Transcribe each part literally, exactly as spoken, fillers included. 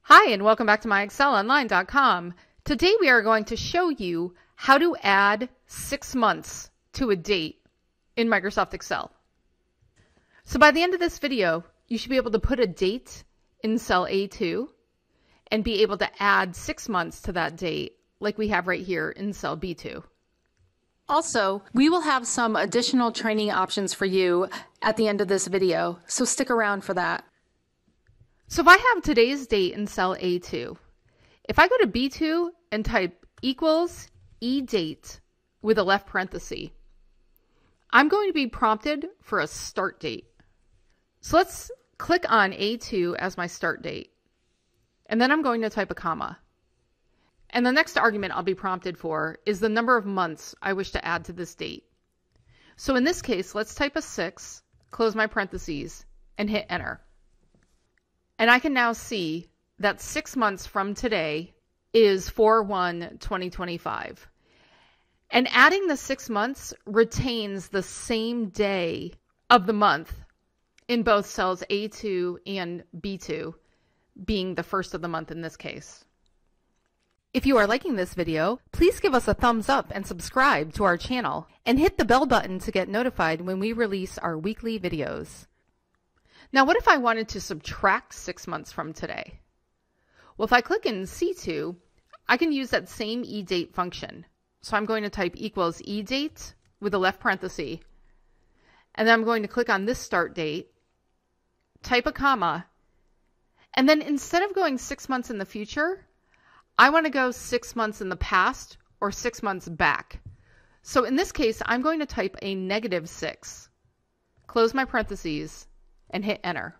Hi, and welcome back to My Excel Online dot com. Today we are going to show you how to add six months to a date in Microsoft Excel. So by the end of this video, you should be able to put a date in cell A two and be able to add six months to that date like we have right here in cell B two. Also, we will have some additional training options for you at the end of this video, so stick around for that. So if I have today's date in cell A two, if I go to B two and type equals EDATE with a left parenthesis, I'm going to be prompted for a start date. So let's click on A two as my start date, and then I'm going to type a comma. And the next argument I'll be prompted for is the number of months I wish to add to this date. So in this case, let's type a six, close my parentheses, and hit enter. And I can now see that six months from today is four one twenty twenty-five. And adding the six months retains the same day of the month in both cells A two and B two, being the first of the month in this case. If you are liking this video, please give us a thumbs up and subscribe to our channel, and hit the bell button to get notified when we release our weekly videos. Now, what if I wanted to subtract six months from today? Well, if I click in C two, I can use that same EDATE function. So I'm going to type equals EDATE with a left parenthesis, and then I'm going to click on this start date, type a comma, and then instead of going six months in the future, I want to go six months in the past or six months back. So in this case, I'm going to type a negative six, close my parentheses, and hit enter.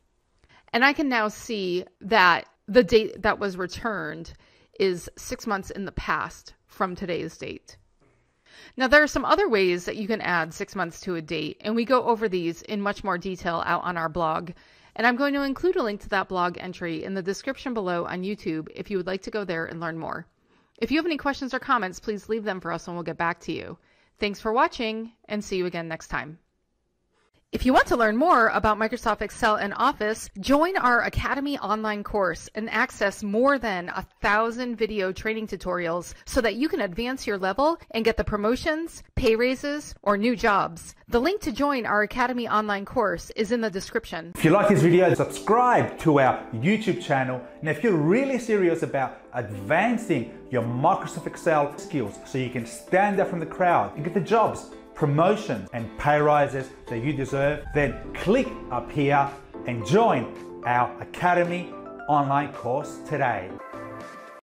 And I can now see that the date that was returned is six months in the past from today's date. Now there are some other ways that you can add six months to a date, and we go over these in much more detail out on our blog. And I'm going to include a link to that blog entry in the description below on YouTube if you would like to go there and learn more. If you have any questions or comments, please leave them for us and we'll get back to you. Thanks for watching, and see you again next time. If you want to learn more about Microsoft Excel and Office, join our Academy online course and access more than a thousand video training tutorials so that you can advance your level and get the promotions, pay raises, or new jobs. The link to join our Academy online course is in the description. If you like this video, subscribe to our YouTube channel. And if you're really serious about advancing your Microsoft Excel skills so you can stand out from the crowd and get the jobs, promotions and pay rises that you deserve, then click up here and join our Academy online course today.